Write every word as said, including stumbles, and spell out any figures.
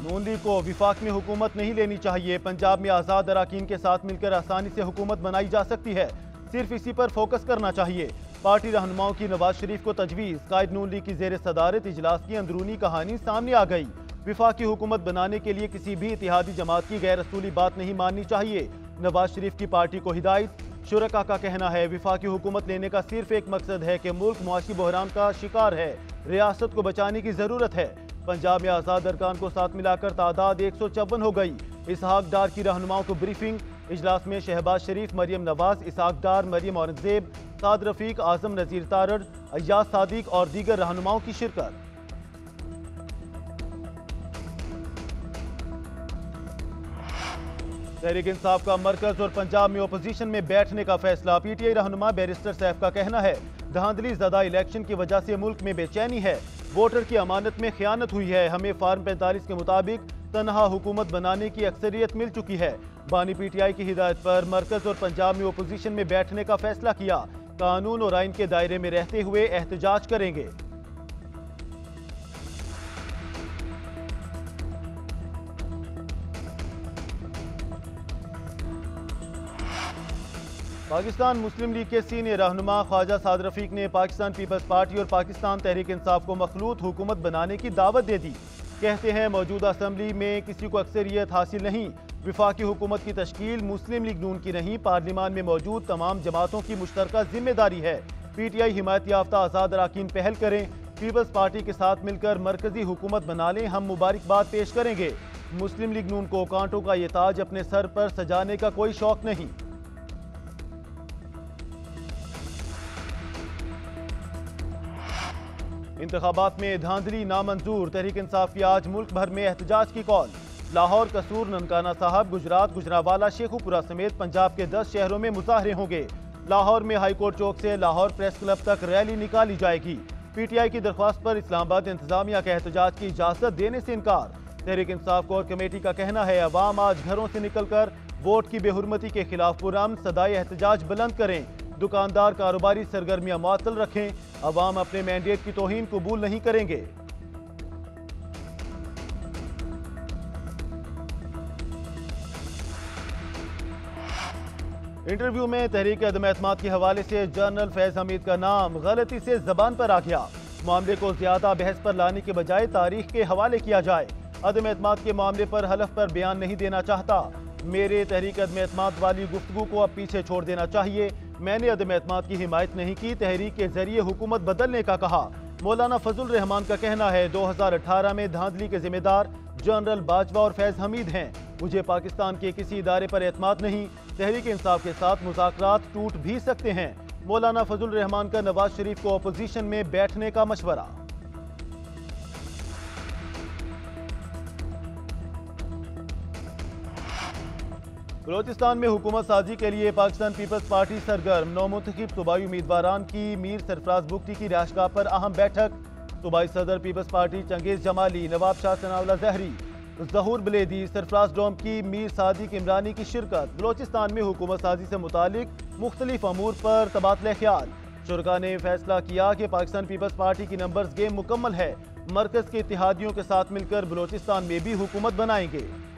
नून league को विफाक में हुकूमत नहीं लेनी चाहिए। पंजाब में आज़ाद अराकीन के साथ मिलकर आसानी से हुकूमत बनाई जा सकती है, सिर्फ इसी पर फोकस करना चाहिए। पार्टी रहनुमाओं की नवाज शरीफ को तजवीज़। कायद नून लीग की जेर सदारत इजलास की अंदरूनी कहानी सामने आ गई। विफाकी हुकूमत बनाने के लिए किसी भी इत्तेहादी जमात की गैर असूली बात नहीं माननी चाहिए। नवाज शरीफ की पार्टी को हिदायत। शुरका का कहना है विफाकी हुकूमत लेने का सिर्फ एक मकसद है कि मुल्क मुआशी बहरान का शिकार है, रियासत को बचाने की जरूरत है। पंजाब में आज़ाद अरकान को साथ मिलाकर तादाद एक सौ चौवन हो गई। इसहाक डार की रहनुमाओं को ब्रीफिंग। इजलास में शहबाज शरीफ, मरियम नवाज, इसहाक डार, मरियम औरंगजेब, साद रफीक, आजम नजीर तारड़, अय्याज सादिक और दीगर रहनुमाओं की शिरकत। तहरीक इंसाफ का मरकज और पंजाब में ओपोजिशन में बैठने का फैसला। पीटीआई रहनुमा बैरिस्टर सैफ का कहना है धांधली ज़दा इलेक्शन की वजह से मुल्क में बेचैनी है, वोटर की अमानत में खयानत हुई है। हमें फार्म पैंतालीस के मुताबिक तनहा हुकूमत बनाने की अक्सरियत मिल चुकी है। बानी पीटीआई की हिदायत पर मरकज और पंजाब में ओपोजिशन में बैठने का फैसला किया। कानून और आइन के दायरे में रहते हुए एहतजाज करेंगे। पाकिस्तान मुस्लिम लीग के सीनियर रहनुमा ख्वाजा साद रफीक ने पाकिस्तान पीपल्स पार्टी और पाकिस्तान तहरीक इंसाफ को मखलूत हुकूमत बनाने की दावत दे दी। कहते हैं मौजूदा असम्बली में किसी को अक्सरियत हासिल नहीं। विफाकी हुकूमत की तश्कील मुस्लिम लीग नून की नहीं, पार्लिमान में मौजूद तमाम जमातों की मुश्तरका जिम्मेदारी है। पीटीआई हिमायत याफ्ता आज़ाद अराकीन पहल करें, पीपल्स पार्टी के साथ मिलकर मरकजी हुकूमत बना लें, हम मुबारकबाद पेश करेंगे। मुस्लिम लीग नून को कांटों का ये ताज अपने सर पर सजाने का कोई शौक नहीं। इंतखाबात में धांधली नामंजूर। तहरीक इंसाफ की आज मुल्क भर में एहतजाज की कॉल। लाहौर, कसूर, ननकाना साहब, गुजरात, गुजरावाला, शेखुपुरा समेत पंजाब के दस शहरों में मुजाहरे होंगे। लाहौर में हाईकोर्ट चौक से लाहौर प्रेस क्लब तक रैली निकाली जाएगी। पीटीआई की दरख्वास्त पर इस्लामाबाद इंतजामिया का एहतजाज की इजाजत देने से इनकार। तहरीक इंसाफ कोर कमेटी का कहना है अवाम आज घरों से निकलकर वोट की बेहुरमती के खिलाफ पुरअमन सदाए एहतजाज बुलंद करें। दुकानदार कारोबारी सरगर्मियां मुअत्तल रखें। अवाम अपने मैंडेट की तौहीन कबूल नहीं करेंगे। इंटरव्यू में तहरीक अदम एतमाद के हवाले से जनरल फैज हमीद का नाम गलती से जबान पर आ गया। मामले को ज्यादा बहस पर लाने के बजाय तारीख के हवाले किया जाए। अदम एतमाद के मामले पर हलफ पर बयान नहीं देना चाहता। मेरे तहरीक अदम एतमाद वाली गुफ्तगू को अब पीछे छोड़ देना चाहिए। मैंने अदम एतमाद की हिमायत नहीं की, तहरीक के जरिए हुकूमत बदलने का कहा। मौलाना फजल रहमान का कहना है दो हजार अठारह में धांधली के जिम्मेदार जनरल बाजवा और फैज हमीद हैं। मुझे पाकिस्तान के किसी इदारे पर एतमाद नहीं। तहरीक इंसाफ के साथ मुज़ाकरात टूट भी सकते हैं। मौलाना फजल रहमान का नवाज शरीफ को अपोजिशन में बैठने का मशवरा। बलोचिस्तान में हुकूमत साजी के लिए पाकिस्तान पीपल्स पार्टी सरगर्म। नौ मुंतखब सूबाई उम्मीदवारान की मीर सरफराज बुगटी की रिहाइशगाह पर अहम बैठक। सूबाई सदर पीपल्स पार्टी चंगेज जमाली, नवाब शाह सनाउल्लाह जहरी, जहूर बलेदी, सरफराज डोम की मीर सादिक इमरानी की शिरकत। बलोचिस्तान में हुकूमत साजी से मुतालिक मुख्तलिफ अमूर पर तबादला ख्याल। शुरका ने फैसला किया कि पाकिस्तान पीपल्स पार्टी की नंबर्स गेम मुकम्मल है। मरकज के इत्तेहादियों के साथ मिलकर बलोचिस्तान में भी हुकूमत बनाएंगे।